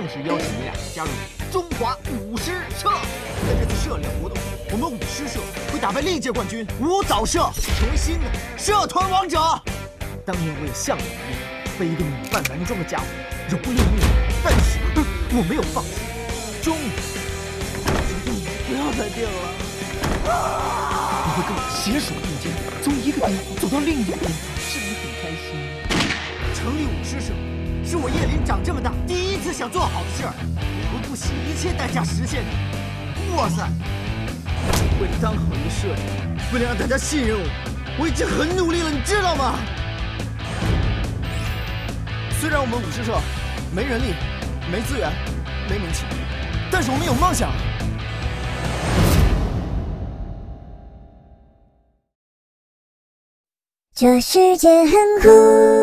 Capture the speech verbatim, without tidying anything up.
式邀请你俩加入中华舞狮社。在这次社联活动中，我们舞狮社会打败历届冠军舞蹈社，成为新的社团王者。当年我也像你一样，被一个女扮男装的家伙蹂躏虐，但是我没有放弃。终于，决定不要再定了。我会跟我携手并肩，从一个巅峰走到另一个巅峰，是不是很开心？成立舞狮社，是我叶林长这么大第一次想做好的事儿，我会不惜一切代价实现的。哇塞！为了当好一个社长，为了让大家信任我，我已经很努力了，你知道吗？虽然我们舞狮社没人力、没资源、没名气，但是我们有梦想。 这世界很酷。